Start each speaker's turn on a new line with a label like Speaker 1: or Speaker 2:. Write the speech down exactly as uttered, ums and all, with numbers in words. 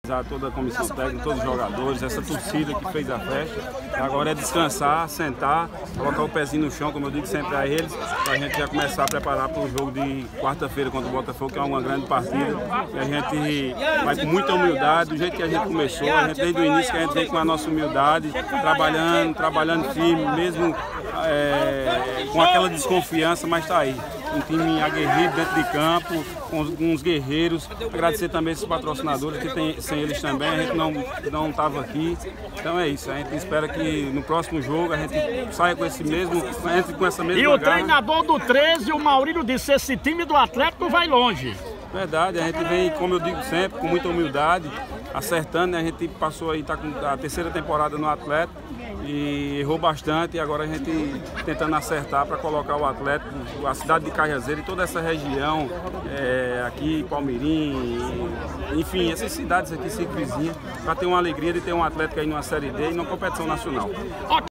Speaker 1: Toda a comissão técnica, todos os jogadores, essa torcida que fez a festa. Agora é descansar, sentar, colocar o pezinho no chão, como eu digo sempre a eles, para a gente já começar a preparar para o jogo de quarta-feira contra o Botafogo, que é uma grande partida. E a gente vai com muita humildade, do jeito que a gente começou, a gente desde o início que a gente vem com a nossa humildade, trabalhando, trabalhando firme, mesmo é, com aquela desconfiança, mas está aí. Um time aguerrido dentro de campo, com uns guerreiros. Agradecer também esses patrocinadores, que tem, sem eles também a gente não não estava aqui. Então é isso, a gente espera que no próximo jogo a gente saia com esse mesmo, entre com essa mesma
Speaker 2: E o
Speaker 1: garra.
Speaker 2: treinador do treze, o Maurílio, disse: esse time do Atlético vai longe.
Speaker 1: Verdade, a gente vem, como eu digo sempre, com muita humildade, acertando, né? A gente passou aí, está com a terceira temporada no Atlético e errou bastante, e agora a gente tentando acertar para colocar o Atlético, a cidade de Cajazeiras e toda essa região, é, aqui, Palmirim, enfim, essas cidades aqui circunvizinhas, para ter uma alegria de ter um Atlético aí numa Série D e numa competição nacional.